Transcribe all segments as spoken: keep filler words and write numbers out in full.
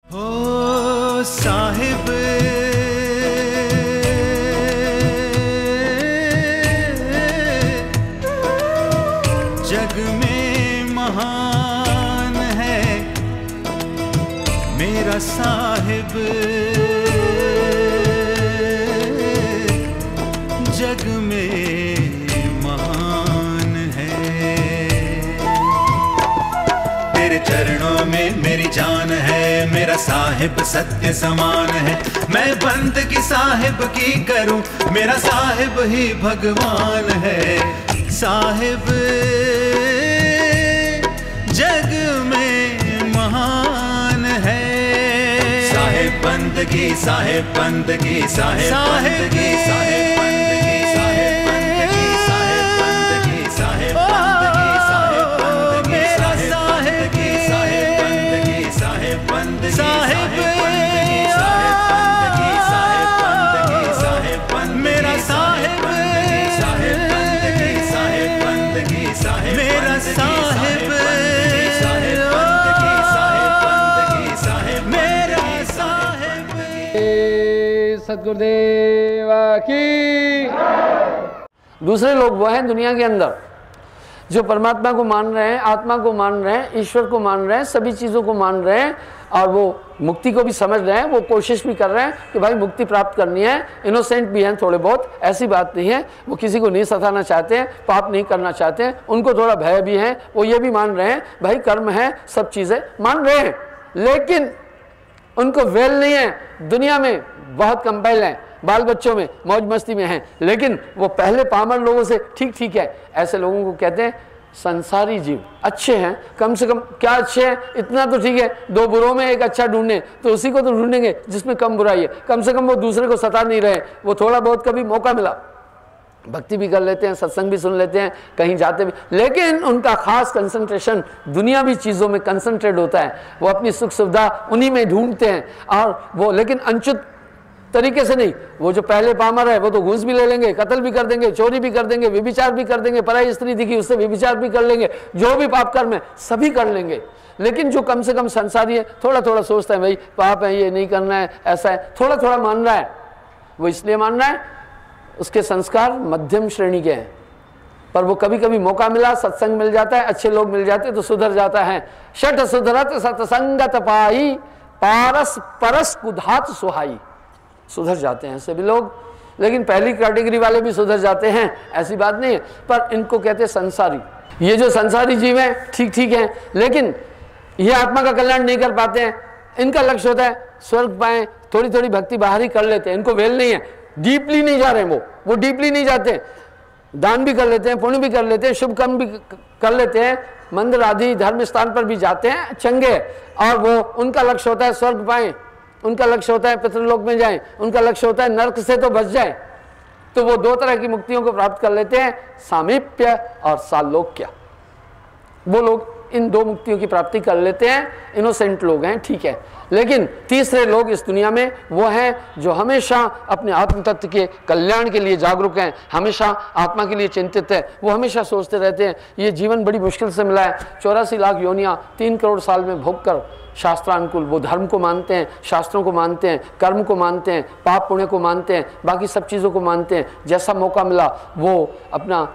हो साहिब जग में महान है मेरा साहिब, जग में महान है। तेरे चरणों में मेरी जान है, मेरा साहिब सत्य समान है। मैं बंदगी साहिब की करूं, मेरा साहिब ही भगवान है। साहिब जग में महान है। साहिब बंदगी साहिब बंदगी साहिब बंदगी साहिब बंदगी साहिब बंदगी साहिब बंदगी साहिब बंदगी साहिब बंदगी साहिब बंदगी साहिब बंदगी साहिब बंदगी साहिब बंदगी साहिब बंदगी मेरा साहिब साहिब बंदगी साहिब बंदगी साहिब मेरा साहिब साहिब बंदगी साहिब बंदगी साहिब मेरा साहिब। सतगुरुदेव की। दूसरे लोग वो हैं दुनिया के अंदर जो परमात्मा को मान रहे हैं, आत्मा को मान रहे हैं, ईश्वर को मान रहे हैं, सभी चीज़ों को मान रहे हैं और वो मुक्ति को भी समझ रहे हैं। वो कोशिश भी कर रहे हैं कि भाई मुक्ति प्राप्त करनी है। इनोसेंट भी हैं थोड़े बहुत, ऐसी बात नहीं है। वो किसी को नहीं सताना चाहते हैं, पाप नहीं करना चाहते हैं, उनको थोड़ा भय भी है। वो ये भी मान रहे हैं भाई कर्म है, सब चीज़ें मान रहे हैं, लेकिन उनको वेल नहीं है। दुनिया में बहुत कंपेल हैं, बाल बच्चों में मौज मस्ती में हैं, लेकिन वो पहले पामर लोगों से ठीक ठीक है। ऐसे लोगों को कहते हैं संसारी जीव। अच्छे हैं, कम से कम क्या अच्छे हैं, इतना तो ठीक है, दो बुरों में एक अच्छा ढूंढने तो उसी को तो ढूंढेंगे जिसमें कम बुराई है। कम से कम वो दूसरे को सता नहीं रहे, वो थोड़ा बहुत कभी मौका मिला भक्ति भी कर लेते हैं, सत्संग भी सुन लेते हैं, कहीं जाते भी, लेकिन उनका खास कंसंट्रेशन दुनियावी चीज़ों में कंसंट्रेट होता है। वो अपनी सुख सुविधा उन्हीं में ढूंढते हैं और वो, लेकिन अनचुत तरीके से नहीं। वो जो पहले पामर है वो तो घूस भी ले लेंगे, कत्ल भी कर देंगे, चोरी भी कर देंगे, व्यभिचार भी कर देंगे, पराई स्त्री दिखी उससे व्यभिचार भी कर लेंगे, जो भी पाप कर्म है सभी कर लेंगे। लेकिन जो कम से कम संसारी है, थोड़ा थोड़ा सोचता है भाई पाप है, ये नहीं करना है, ऐसा है, थोड़ा थोड़ा मान रहा है। वो इसलिए मान रहा है उसके संस्कार मध्यम श्रेणी के हैं, पर वो कभी कभी मौका मिला, सत्संग मिल जाता है, अच्छे लोग मिल जाते तो सुधर जाता है। शठ सुधरत सत्संगत पाई, पारस परस कुधात सुहाई। सुधर जाते हैं सभी लोग, लेकिन पहली कैटेगरी वाले भी सुधर जाते हैं, ऐसी बात नहीं है। पर इनको कहते हैं संसारी। ये जो संसारी जीव हैं ठीक ठीक हैं, लेकिन ये आत्मा का कल्याण नहीं कर पाते हैं। इनका लक्ष्य होता है स्वर्ग पाएं, थोड़ी थोड़ी भक्ति बाहर ही कर लेते हैं, इनको वेल नहीं है, डीपली नहीं जा रहे हैं। वो वो डीपली नहीं जाते, दान भी कर लेते हैं, पुण्य भी कर लेते हैं, शुभ कर्म भी कर लेते हैं, मंदिर आदि धर्म स्थान पर भी जाते हैं, चंगे। और वो उनका लक्ष्य होता है स्वर्ग पाएं, उनका लक्ष्य होता है पितृलोक में जाएं, उनका लक्ष्य होता है नरक से तो बच जाएं। तो वो दो तरह की मुक्तियों को प्राप्त कर लेते हैं, सामीप्य और सालोक्य। वो लोग इन दो मुक्तियों की प्राप्ति कर लेते हैं, इनोसेंट लोग हैं, ठीक है। लेकिन तीसरे लोग इस दुनिया में वो हैं जो हमेशा अपने आत्म तत्व के कल्याण के लिए जागरूक हैं, हमेशा आत्मा के लिए चिंतित है। वो हमेशा सोचते रहते हैं ये जीवन बड़ी मुश्किल से मिला है, चौरासी लाख योनियाँ तीन करोड़ साल में भोग कर शास्त्रानुकूल वो धर्म को मानते हैं, शास्त्रों को मानते हैं, कर्म को मानते हैं, पाप पुण्य को मानते हैं, बाकी सब चीज़ों को मानते हैं। जैसा मौका मिला वो अपना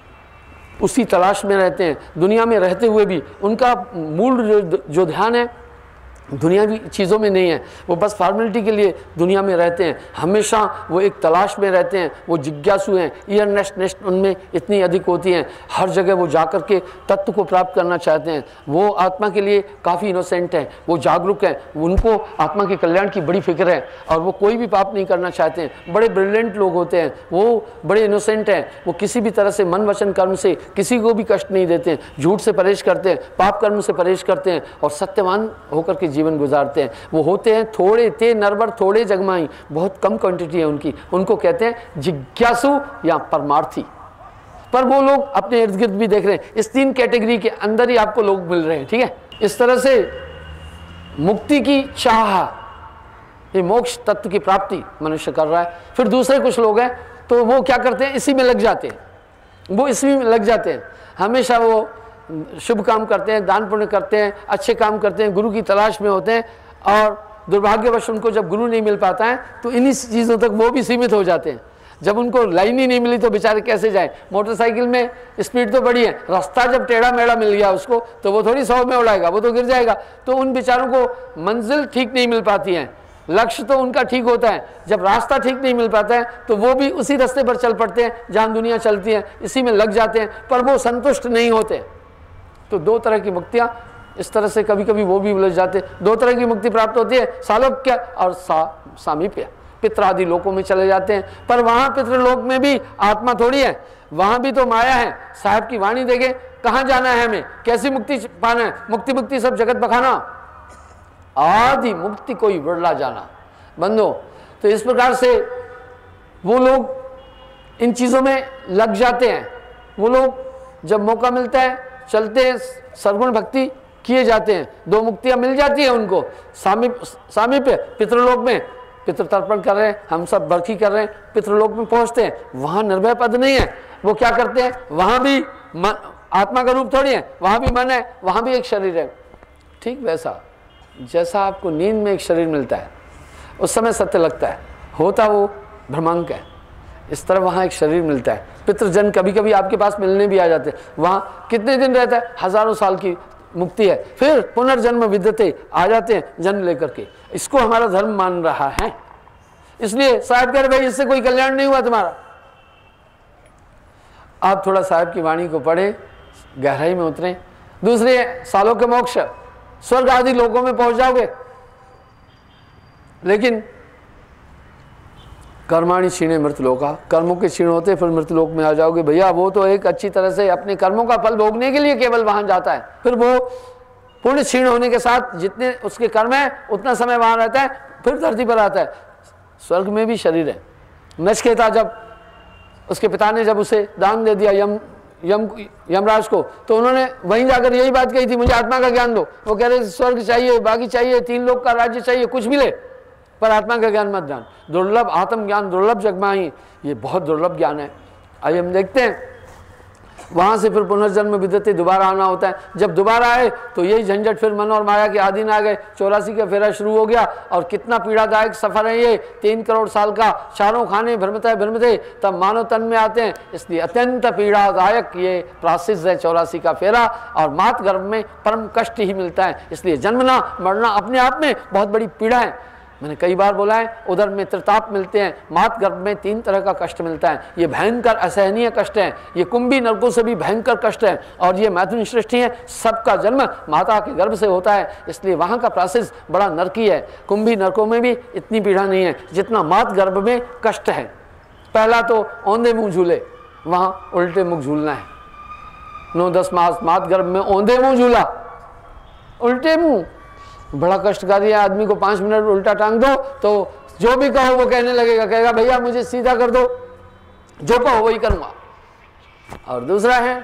उसी तलाश में रहते हैं। दुनिया में रहते हुए भी उनका मूल जो, जो ध्यान है दुनियावी चीज़ों में नहीं है। वो बस फॉर्मेलिटी के लिए दुनिया में रहते हैं, हमेशा वो एक तलाश में रहते हैं। वो जिज्ञासु हैं, ईयर नेस्ट नेस्ट उनमें इतनी अधिक होती हैं, हर जगह वो जाकर के तत्व को प्राप्त करना चाहते हैं। वो आत्मा के लिए काफ़ी इनोसेंट हैं, वो जागरूक हैं, उनको आत्मा के कल्याण की बड़ी फिक्र है और वो कोई भी पाप नहीं करना चाहते हैं। बड़े ब्रिलियंट लोग होते हैं, वो बड़े इनोसेंट हैं, वो किसी भी तरह से मन वचन कर्म से किसी को भी कष्ट नहीं देते हैं, झूठ से परहेज करते हैं, पाप कर्म से परहेज करते हैं और सत्यवान होकर के जीवन गुजारते हैं। वो होते हैं थोड़े ते नरबर थोड़े जगमाई, बहुत कम क्वांटिटी है उनकी। उनको कहते हैं जिज्ञासु या परमार्थी। पर वो लोग अपने इर्द गिर्द भी देख रहे हैं, इस तीन कैटेगरी के अंदर ही आपको लोग मिल रहे हैं, ठीक है। इस तरह से मुक्ति की चाह, ये मोक्ष तत्व की प्राप्ति मनुष्य कर रहा है। फिर दूसरे कुछ लोग हैं तो वो क्या करते हैं, इसी में लग जाते हैं, वो इसी में लग जाते हैं। हमेशा वो शुभ काम करते हैं, दान पुण्य करते हैं, अच्छे काम करते हैं, गुरु की तलाश में होते हैं और दुर्भाग्यवश उनको जब गुरु नहीं मिल पाता है तो इन्हीं चीज़ों तक वो भी सीमित हो जाते हैं। जब उनको लाइन ही नहीं मिली तो बेचारे कैसे जाए। मोटरसाइकिल में स्पीड तो बढ़ी है, रास्ता जब टेढ़ा मेढ़ा मिल गया उसको तो वो थोड़ी सौ में उड़ाएगा, वो तो गिर जाएगा। तो उन बेचारों को मंजिल ठीक नहीं मिल पाती है, लक्ष्य तो उनका ठीक होता है, जब रास्ता ठीक नहीं मिल पाता है तो वो भी उसी रास्ते पर चल पड़ते हैं जहाँ दुनिया चलती है, इसी में लग जाते हैं, पर वो संतुष्ट नहीं होते। तो दो तरह की मुक्तियाँ इस तरह से कभी कभी वो भी उलझ जाते। दो तरह की मुक्ति प्राप्त होती है, सालोक्य और सा सामीप्य। पितृ आदि लोकों में चले जाते हैं, पर वहाँ पितृलोक में भी आत्मा थोड़ी है, वहाँ भी तो माया है। साहब की वाणी देखे, कहाँ जाना है हमें, कैसी मुक्ति पाना है, मुक्ति मुक्ति सब जगत बखाना, आदि मुक्ति कोई विरला जाना। बंदो, तो इस प्रकार से वो लोग इन चीज़ों में लग जाते हैं। वो लोग जब मौका मिलता है चलते हैं, सरगुण भक्ति किए जाते हैं, दो मुक्तियां मिल जाती है उनको। सामीप सामीप्य पितृलोक में पितृ तर्पण कर रहे हैं, हम सब बरखी कर रहे हैं, पितृलोक में पहुंचते हैं, वहां निर्भय पद नहीं है। वो क्या करते हैं, वहां भी मन, आत्मा का रूप थोड़ी है, वहां भी मन है, वहां भी एक शरीर है। ठीक वैसा जैसा आपको नींद में एक शरीर मिलता है, उस समय सत्य लगता है, होता वो भ्रमांक है, इस तरह वहाँ एक शरीर मिलता है। पितृजन कभी कभी आपके पास मिलने भी आ जाते हैं, वहाँ कितने दिन रहता है, हजारों साल की मुक्ति है, फिर पुनर्जन्म विद्यते आ जाते हैं जन्म लेकर के। इसको हमारा धर्म मान रहा है, इसलिए साहब कह रहे भाई इससे कोई कल्याण नहीं हुआ तुम्हारा। आप थोड़ा साहब की वाणी को पढ़ें, गहराई में उतरें, दूसरे सालों के मोक्ष स्वर्ग आदि लोगों में पहुंच जाओगे। लेकिन कर्माणि क्षीणे मृतलोका, कर्मों के क्षीण होते फिर मृतलोक में आ जाओगे। भैया वो तो एक अच्छी तरह से अपने कर्मों का फल भोगने के लिए केवल वहां जाता है, फिर वो पुण्य क्षीण होने के साथ जितने उसके कर्म है उतना समय वहां रहता है, फिर धरती पर आता है। स्वर्ग में भी शरीर है। नचिकेता जब उसके पिता ने जब उसे दान दे दिया यम यम यमराज को, तो उन्होंने वहीं जाकर यही बात कही थी, मुझे आत्मा का ज्ञान दो। वो कह रहे स्वर्ग चाहिए, बाकी चाहिए, तीन लोक का राज्य चाहिए, कुछ मिले पर आत्मा का ज्ञान मत जान। दुर्लभ आत्म ज्ञान दुर्लभ जगमाही, ये बहुत दुर्लभ ज्ञान है। आइए हम देखते हैं, वहां से फिर पुनर्जन्म विद्यते दोबारा आना होता है। जब दोबारा आए तो यही झंझट फिर मन और माया के आधीन आ गए, चौरासी का फेरा शुरू हो गया। और कितना पीड़ादायक सफर है ये, तीन करोड़ साल का, चारों खाने भ्रमते भ्रमते तब मानव तन में आते हैं, इसलिए अत्यंत पीड़ादायक ये प्रासिद्ध है चौरासी का फेरा। और मात गर्भ में परम कष्ट ही मिलता है, इसलिए जन्मना मरना अपने आप में बहुत बड़ी पीड़ा है। मैंने कई बार बोला है, उधर में त्रिताप मिलते हैं, मात गर्भ में तीन तरह का कष्ट मिलता है। ये भयंकर असहनीय कष्ट है, ये कुंभी नरकों से भी भयंकर कष्ट है। और ये मैथुन सृष्टि है, सबका जन्म माता के गर्भ से होता है, इसलिए वहाँ का प्रोसेस बड़ा नरकी है। कुंभी नरकों में भी इतनी पीड़ा नहीं है जितना मात गर्भ में कष्ट है। पहला तो औंधे मुँह झूले, वहाँ उल्टे मुँह झूलना है। नौ दस मास मात गर्भ में औंधे मुँह झूला, उल्टे मुँह, बड़ा कष्टकारी है। आदमी को पाँच मिनट उल्टा टांग दो तो जो भी कहो वो कहने लगेगा, कहेगा भैया मुझे सीधा कर दो, जो कहो वही करूँगा। और दूसरा है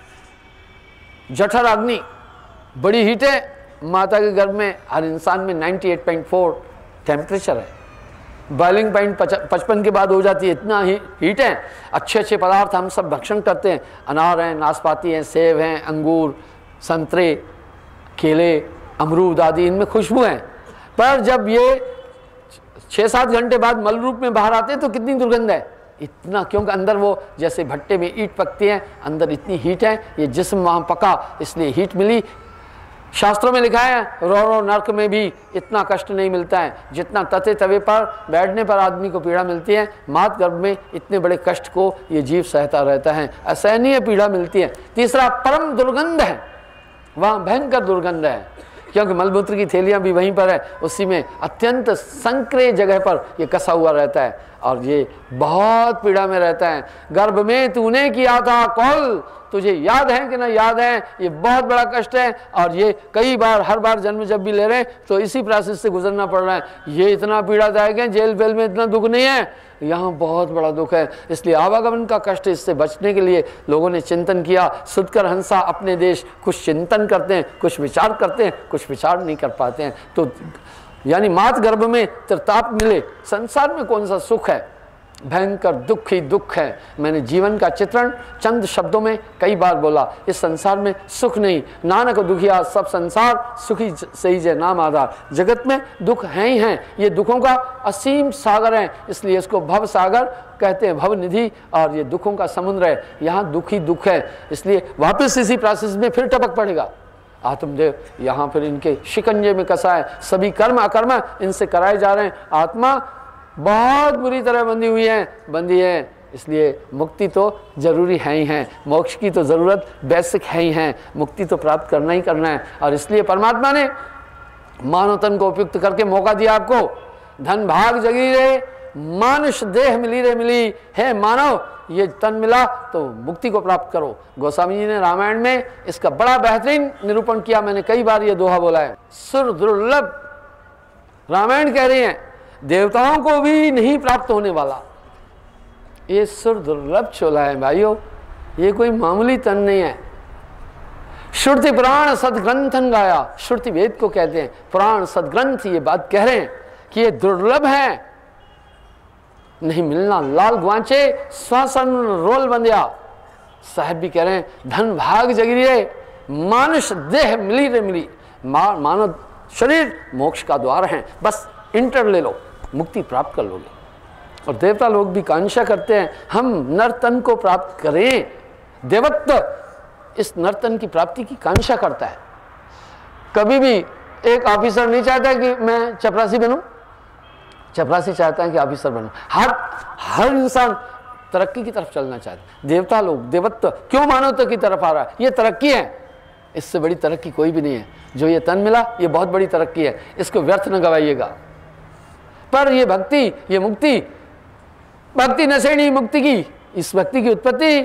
जठर अग्नि, बड़ी हीट है। माता के गर्भ में हर इंसान में अट्ठानवे पॉइंट चार टेम्परेचर है, बॉइलिंग पॉइंट पचपन के बाद हो जाती है, इतना ही हीट है। अच्छे अच्छे पदार्थ हम सब भक्षण करते हैं, अनार हैं, नाशपाती हैं, सेब हैं, अंगूर, संतरे, केले, अमरूद आदि, इनमें खुशबू है। पर जब ये छः सात घंटे बाद मल रूप में बाहर आते हैं तो कितनी दुर्गंध है, इतना, क्योंकि अंदर वो जैसे भट्टे में ईंट पकती है, अंदर इतनी हीट है, ये जिस्म वहाँ पका इसलिए हीट मिली। शास्त्रों में लिखा है रो रो नर्क में भी इतना कष्ट नहीं मिलता है जितना तते तवे पर बैठने पर आदमी को पीड़ा मिलती है। मात गर्भ में इतने बड़े कष्ट को ये जीव सहता रहता है, असहनीय पीड़ा मिलती है। तीसरा परम दुर्गंध है, वहाँ भयंकर दुर्गंध है, क्योंकि मलमूत्र की थैलियाँ भी वहीं पर है, उसी में अत्यंत संक्रिय जगह पर ये कसा हुआ रहता है और ये बहुत पीड़ा में रहता है। गर्भ में तूने किया था कौल, तुझे याद है कि ना याद है, ये बहुत बड़ा कष्ट है। और ये कई बार, हर बार जन्म जब भी ले रहे हैं तो इसी प्रोसेस से गुजरना पड़ रहा है। ये इतना पीड़ादायक है, जेल वेल में इतना दुख नहीं है, यहाँ बहुत बड़ा दुख है। इसलिए आवागमन का कष्ट, इससे बचने के लिए लोगों ने चिंतन किया। सुधकर हंसा अपने देश, कुछ चिंतन करते हैं, कुछ विचार करते हैं, कुछ विचार नहीं कर पाते हैं। तो यानी मात गर्भ में त्रिताप मिले, संसार में कौन सा सुख है। भयंकर दुख ही दुख है। मैंने जीवन का चित्रण चंद शब्दों में कई बार बोला। इस संसार में सुख नहीं, नानक दुखिया सब संसार सुखी सही जय नाम आधार। जगत में दुख हैं ही हैं, ये दुखों का असीम सागर है, इसलिए इसको भव सागर कहते हैं, भव निधि, और ये दुखों का समुद्र है। यहाँ दुख ही दुख है, इसलिए वापस इसी प्रोसेस में फिर टपक पड़ेगा। आत्मदेव यहाँ फिर इनके शिकंजे में कसा है, सभी कर्म अकर्म इनसे कराए जा रहे हैं। आत्मा बहुत बुरी तरह बंधी हुई है, बंधी है, इसलिए मुक्ति तो जरूरी है ही है, मोक्ष की तो ज़रूरत बेसिक है ही है, मुक्ति तो प्राप्त करना ही करना है। और इसलिए परमात्मा ने मानव तन को उपयुक्त करके मौका दिया आपको। धन भाग जगी रे मानुष देह मिली रे मिली, है मानव ये तन मिला तो मुक्ति को प्राप्त करो। गोस्वामी जी ने रामायण में इसका बड़ा बेहतरीन निरूपण किया, मैंने कई बार ये दोहा बोला है। सुर दुर्लभ, रामायण कह रही है देवताओं को भी नहीं प्राप्त होने वाला ये सुर दुर्लभ चोला है भाइयों, ये कोई मामूली तन नहीं है। श्रुति पुराण सदग्रंथन गाया, श्रुति वेद को कहते हैं, पुराण सदग्रंथ ये बात कह रहे हैं कि ये दुर्लभ है, नहीं मिलना। लाल ग्वांचे श्वासन रोल बंदिया साहब भी कह रहे हैं धन भाग जगी रे मानुष देह मिली रे मिली। मा, मानव शरीर मोक्ष का द्वार है, बस इंटर ले लो, मुक्ति प्राप्त कर लोगे। और देवता लोग भी कांक्षा करते हैं हम नर्तन को प्राप्त करें, देवत्व इस नर्तन की प्राप्ति की कांक्षा करता है। कभी भी एक ऑफिसर नहीं चाहता कि मैं चपरासी बनूं, चपरासी चाहता है कि ऑफिसर बनूं। हर हर इंसान तरक्की की तरफ चलना चाहता है। देवता लोग देवत्व क्यों मानवता की तरफ आ रहा है? ये तरक्की है, इससे बड़ी तरक्की कोई भी नहीं है। जो ये तन मिला ये बहुत बड़ी तरक्की है, इसको व्यर्थ न गवाइएगा। पर ये भक्ति, ये मुक्ति, भक्ति नशेणी मुक्ति की, इस भक्ति की उत्पत्ति,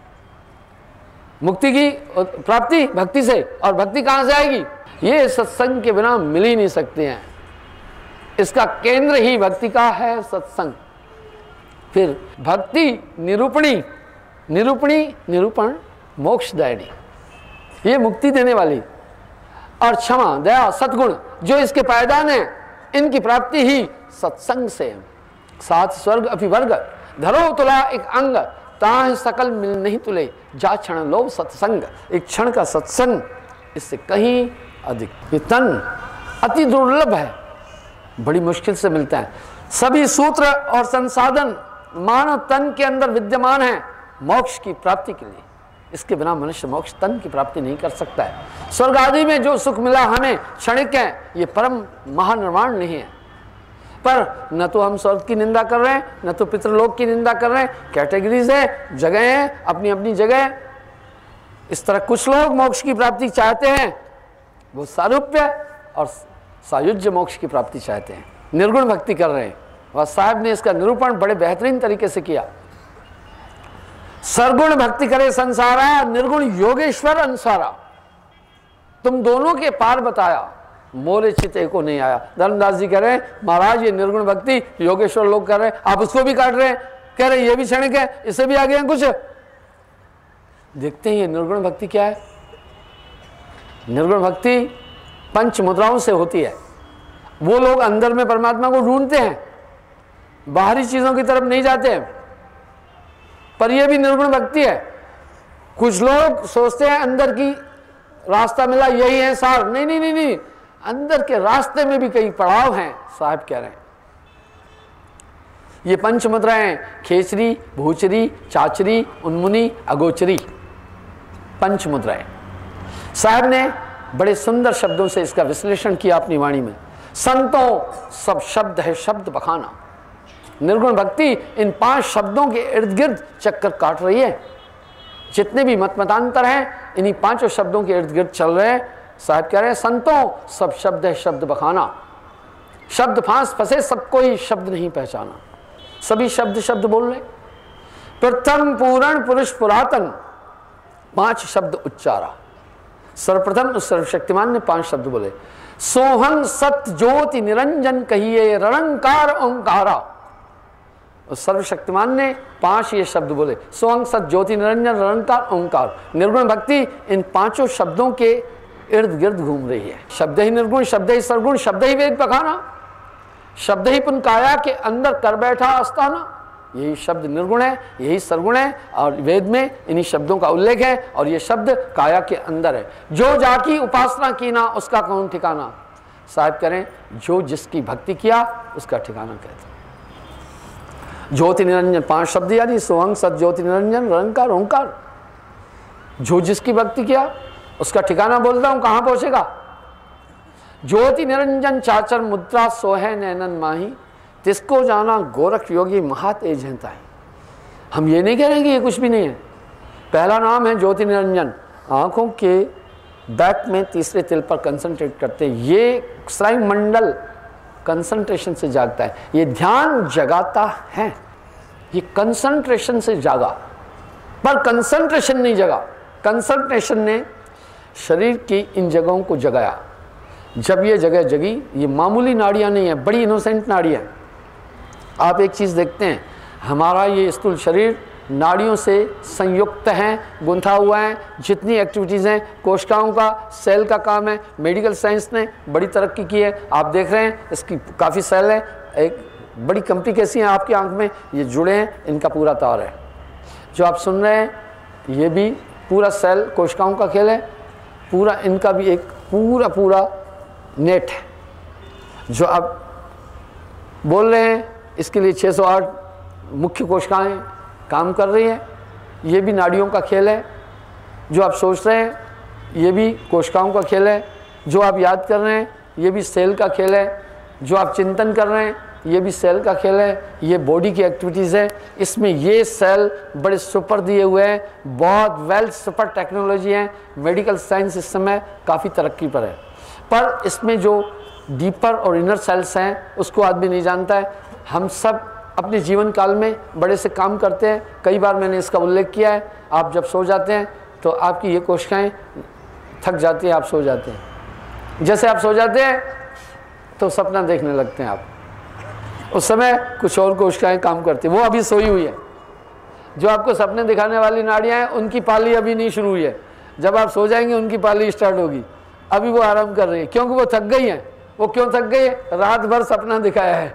मुक्ति की प्राप्ति भक्ति से, और भक्ति कहां से आएगी? ये सत्संग के बिना मिल ही नहीं सकते हैं। इसका केंद्र ही भक्ति का है, सत्संग। फिर भक्ति निरूपणी, निरूपणी निरूपण मोक्षदायिनी, ये मुक्ति देने वाली। और क्षमा दया सद्गुण जो इसके पायदान है, इनकी प्राप्ति ही सत्संग से है। सात स्वर्ग अभिवर्ग धरो तुला एक अंग, ताह सकल मिल नहीं तुले जा क्षण लो सत्संग। एक क्षण का सत्संग इससे कहीं अधिक। ये तन अति दुर्लभ है, बड़ी मुश्किल से मिलता है। सभी सूत्र और संसाधन मानव तन के अंदर विद्यमान है मोक्ष की प्राप्ति के लिए। इसके बिना मनुष्य मोक्ष तन की प्राप्ति नहीं कर सकता है। स्वर्ग आदि में जो सुख मिला हमें क्षणिक है, ये परम महानिर्वाण नहीं है। पर न तो हम स्वर्ग की निंदा कर रहे हैं, न तो पितृलोक की निंदा कर रहे हैं। कैटेगरीज है, जगह है, अपनी अपनी जगह। इस तरह कुछ लोग मोक्ष की प्राप्ति चाहते हैं, वो सारूप्य और सायुज्य मोक्ष की प्राप्ति चाहते हैं, निर्गुण भक्ति कर रहे हैं। और साहब ने इसका निरूपण बड़े बेहतरीन तरीके से किया। सरगुण भक्ति करे संसारा, निर्गुण योगेश्वर अनुसारा। तुम दोनों के पार बताया, मोरे चिते को नहीं आया। धर्मदास जी कह रहे हैं महाराज ये निर्गुण भक्ति योगेश्वर लोग कर रहे हैं, आप उसको भी काट रहे हैं, कह रहे हैं ये भी क्षणिक है, इससे भी आगे हैं कुछ। देखते हैं ये निर्गुण भक्ति क्या है। निर्गुण भक्ति पंच मुद्राओं से होती है। वो लोग अंदर में परमात्मा को ढूंढते हैं, बाहरी चीजों की तरफ नहीं जाते हैं, पर यह भी निर्गुण भक्ति है। कुछ लोग सोचते हैं अंदर की रास्ता मिला यही है सार, नहीं नहीं नहीं नहीं, अंदर के रास्ते में भी कई पड़ाव हैं, साहब कह रहे हैं। ये पंच मुद्राएं खेचरी, भूचरी, चाचरी, उन्मुनी, अगोचरी, पंच मुद्राएं। साहब ने बड़े सुंदर शब्दों से इसका विश्लेषण किया अपनी वाणी में। संतों सब शब्द है शब्द बखाना। निर्गुण भक्ति इन पांच शब्दों के इर्द गिर्द चक्कर काट रही है। जितने भी मत मतांतर हैं इन्हीं पांचों शब्दों के इर्द गिर्द चल रहे हैं। साहब कह रहे हैं संतों सब शब्द है शब्द बखाना। शब्द फांस फंसे, सबको ही शब्द नहीं पहचाना, सभी शब्द शब्द बोल रहे। प्रथम पूर्ण पुरुष पुरातन, पांच शब्द उच्चारा। सर्वप्रथम उस सर्वशक्तिमान ने पांच शब्द बोले। सोहं सत्य ज्योति निरंजन कहिए रणंकार ओंकारा। उस सर्वशक्तिमान ने पांच ये शब्द बोले, सोहं सत्य ज्योति निरंजन रणंकार ओंकार। निर्गुण भक्ति इन पांचों शब्दों के इर्द गिर्द घूम रही है। शब्द ही निर्गुण, शब्द ही सर्वगुण, शब्द ही वेद बखाना, शब्द ही पुन काया के अंदर कर बैठा आस्थाना। यही शब्द निर्गुण है, यही सरगुण है, और वेद में इन्हीं शब्दों का उल्लेख है, और ये शब्द काया के अंदर है। जो जाकी उपासना की ना उसका कौन ठिकाना, साहब करें जो जिसकी भक्ति किया उसका ठिकाना कहते हैं। ज्योति निरंजन पांच शब्द यानी सोहंग सत ज्योति निरंजन निरंकार ओंकार। जो जिसकी भक्ति किया उसका ठिकाना बोलता हूं, कहां पहुंचेगा। ज्योति निरंजन चाचर मुद्रा सोहे नैनन माही, तिसको जाना गोरख योगी महातेज है। हम ये नहीं कह रहे कि ये कुछ भी नहीं है। पहला नाम है ज्योति निरंजन, आंखों के बैक में तीसरे तिल पर कंसंट्रेट करते हैं। ये स्नायु मंडल कंसंट्रेशन से जागता है, ये ध्यान जगाता है, ये कंसंट्रेशन से जागा, पर कंसंट्रेशन नहीं जगा। कंसंट्रेशन ने शरीर की इन जगहों को जगाया। जब ये जगह जगी, ये मामूली नाड़ियां नहीं है, बड़ी इनोसेंट नाड़ियां। आप एक चीज़ देखते हैं, हमारा ये स्थूल शरीर नाड़ियों से संयुक्त हैं, गुंथा हुआ है। जितनी एक्टिविटीज़ हैं कोशिकाओं का, सेल का काम है। मेडिकल साइंस ने बड़ी तरक्की की है, आप देख रहे हैं इसकी काफ़ी सेल है। एक बड़ी कंपनी कैसी है आपकी आंख में, ये जुड़े हैं, इनका पूरा तार है। जो आप सुन रहे हैं ये भी पूरा सेल कोशिकाओं का खेल है, पूरा इनका भी एक पूरा पूरा नेट है। जो आप बोल रहे हैं इसके लिए छह सौ आठ मुख्य कोशिकाएं काम कर रही हैं, ये भी नाड़ियों का खेल है। जो आप सोच रहे हैं ये भी कोशिकाओं का खेल है। जो आप याद कर रहे हैं ये भी सेल का खेल है। जो आप चिंतन कर रहे हैं ये भी सेल का खेल है। ये बॉडी की एक्टिविटीज़ है, इसमें ये सेल बड़े सुपर दिए हुए हैं, बहुत वेल सुपर टेक्नोलॉजी है। मेडिकल साइंस इस समय काफ़ी तरक्की पर है, पर इसमें जो डीपर और इनर सेल्स हैं उसको आदमी नहीं जानता है। हम सब अपने जीवन काल में बड़े से काम करते हैं, कई बार मैंने इसका उल्लेख किया है। आप जब सो जाते हैं तो आपकी ये कोशिकाएं थक जाती हैं, आप सो जाते हैं। जैसे आप सो जाते हैं तो सपना देखने लगते हैं आप, उस समय कुछ और कोशिकाएं काम करती हैं, वो अभी सोई हुई है। जो आपको सपने दिखाने वाली नाड़ियाँ हैं उनकी पाली अभी नहीं शुरू हुई है। जब आप सो जाएंगे उनकी पाली स्टार्ट होगी, अभी वो आराम कर रही है, क्योंकि वो थक गई हैं। वो क्यों थक गई है, रात भर सपना दिखाया है।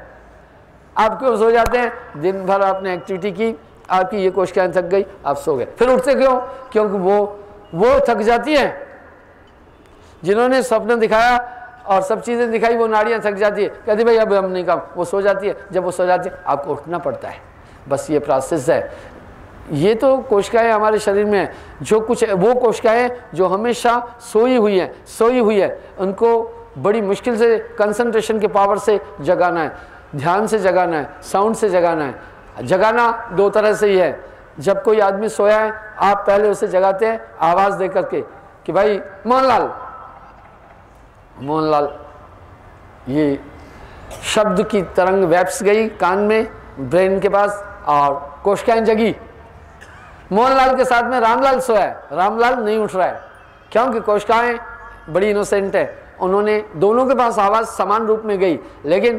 आप क्यों सो जाते हैं, दिन भर आपने एक्टिविटी की, आपकी ये कोशिकाएं थक गई, आप सो गए। फिर उठते क्यों, क्योंकि वो वो थक जाती हैं। जिन्होंने स्वप्न दिखाया और सब चीज़ें दिखाई, वो नाड़ियाँ थक जाती है, कहती भाई अब हम नहीं काम, वो सो जाती है। जब वो सो जाती है आपको उठना पड़ता है। बस ये प्रोसेस है। ये तो कोशिकाएं हमारे शरीर में है। जो कुछ वो कोशिकाएं जो हमेशा सोई हुई हैं, सोई हुई है, उनको बड़ी मुश्किल से कंसंट्रेशन के पावर से जगाना है, ध्यान से जगाना है, साउंड से जगाना है। जगाना दो तरह से ही है। जब कोई आदमी सोया है आप पहले उसे जगाते हैं आवाज़ दे करके कि भाई मोहनलाल, मोहनलाल। ये शब्द की तरंग वैप्स गई कान में, ब्रेन के पास, और कोशिकाएं जगी। मोहनलाल के साथ में रामलाल सोया है, रामलाल नहीं उठ रहा है, क्योंकि कोशिकाएं बड़ी इनोसेंट है। उन्होंने दोनों के पास आवाज़ समान रूप में गई, लेकिन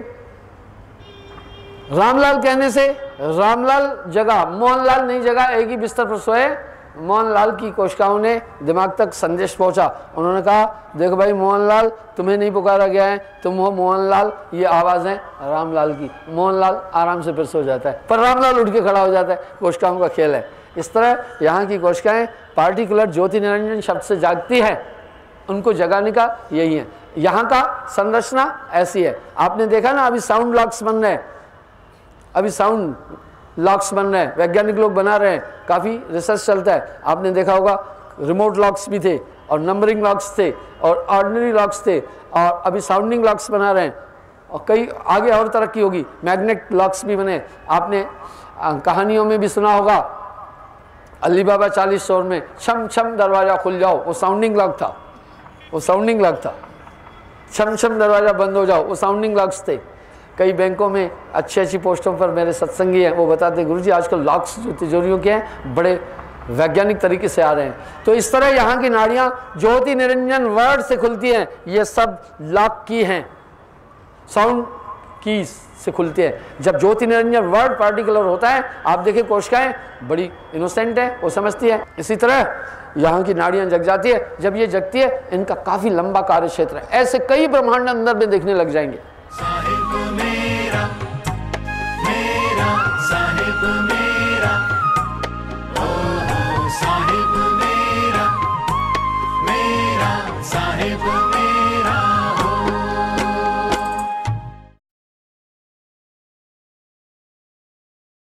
रामलाल कहने से रामलाल जगा, मोहनलाल नहीं जगा। एक ही बिस्तर पर सोए, मोहनलाल की कोशिकाओं ने दिमाग तक संदेश पहुंचा। उन्होंने कहा देखो भाई मोहनलाल, तुम्हें नहीं पुकारा गया है, तुम हो मोहनलाल, ये आवाज़ है रामलाल की। मोहनलाल आराम से फिर सो जाता है, पर रामलाल उठ के खड़ा हो जाता है। कोशिकाओं का खेल है। इस तरह यहाँ की कोशिकाएं पार्टिकुलर ज्योति निरंजन शब्द से जागती है, उनको जगाने का यही है। यहाँ का संरचना ऐसी है। आपने देखा ना, अभी साउंड लॉक्स बन रहे हैं, अभी साउंड लॉक्स बन रहे हैं, वैज्ञानिक लोग बना रहे हैं, काफ़ी रिसर्च चलता है। आपने देखा होगा रिमोट लॉक्स भी थे, और नंबरिंग लॉक्स थे, और ऑर्डिनरी लॉक्स थे, और अभी साउंडिंग लॉक्स बना रहे हैं, और कई आगे और तरक्की होगी। मैग्नेट लॉक्स भी बने। आपने कहानियों में भी सुना होगा, अली बाबा चालीस चोर में छम छम दरवाज़ा खुल जाओ, वो साउंडिंग लॉक था, वो साउंडिंग लॉक था। छम छम दरवाज़ा बंद हो जाओ, वो साउंडिंग लॉक्स थे। कई बैंकों में अच्छी अच्छी पोस्टों पर मेरे सत्संगी हैं, वो बताते हैं गुरुजी आजकल लॉक्स जो तिजोरियों के हैं बड़े वैज्ञानिक तरीके से आ रहे हैं। तो इस तरह यहाँ की नाड़ियाँ ज्योति निरंजन वर्ड से खुलती हैं, ये सब लॉक की हैं, साउंड की से खुलती है। जब ज्योति निरंजन वर्ड पार्टिकुलर होता है, आप देखिए कोशिकाएं बड़ी इनोसेंट है, वो समझती है। इसी तरह यहाँ की नाड़ियाँ जग जाती है। जब ये जगती है, इनका काफ़ी लंबा कार्य क्षेत्र है। ऐसे कई ब्रह्मांड अंदर में देखने लग जाएंगे। साहिब मेरा, मेरा साहिब मेरा, ओ हो साहिब मेरा, मेरा साहिब